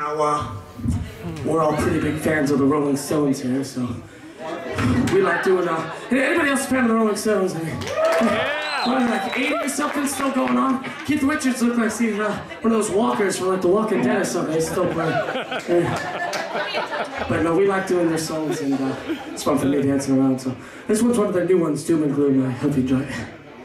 Now, we're all pretty big fans of the Rolling Stones here, so we like doing, anybody else a fan of the Rolling Stones? Yeah! What, like 80 or something still going on? Keith Richards looked like he's one of those walkers from like The Walking Dead or something. He's still playing. But no, we like doing their songs, and it's fun for me dancing around. So this one's one of their new ones, Doom and Gloom. I hope you enjoy it.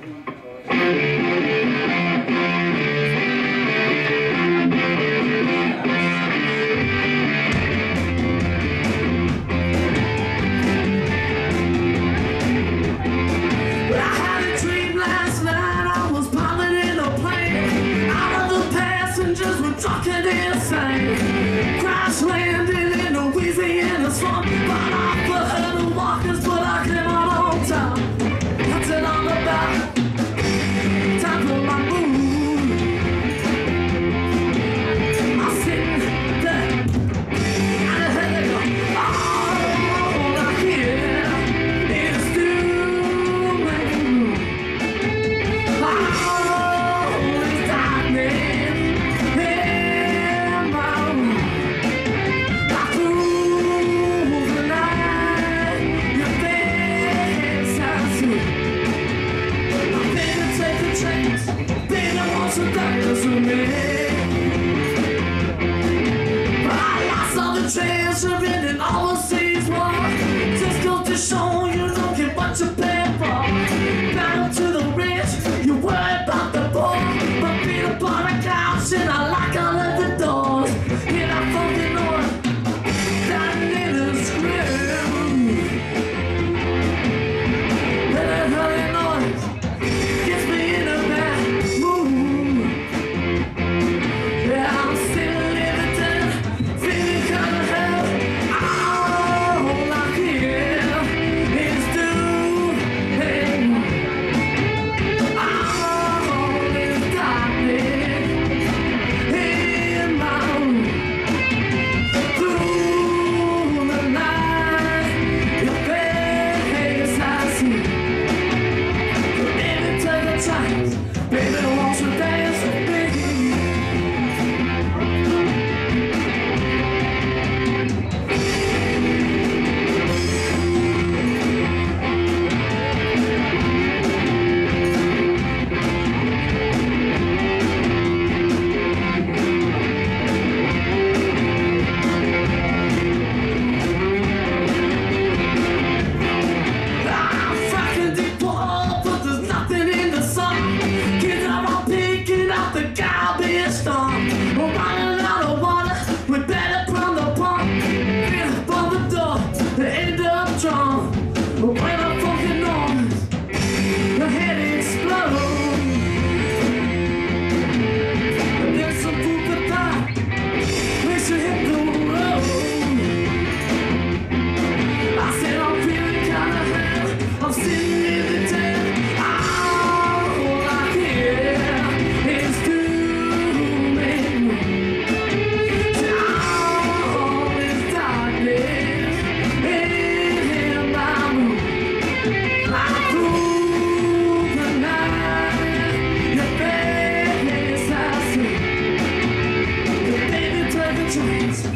Crash landing in Louisiana swamp, but I prefer the walkers, but I came out on top. What's it all about? Time for my mood. I'm sitting there, and I heard it go. All I hear is doom and gloom. All is darkness. Treasuring in all the seas war. Just go to show you don't get what you pay for. Down to the rich, you worry about the poor. But feet upon a couch and I lock all of the doors. Hear that funky noise, that little scream. That honey noise gets me in a bad mood. Yeah, I'm still living there, feeling kinda chance.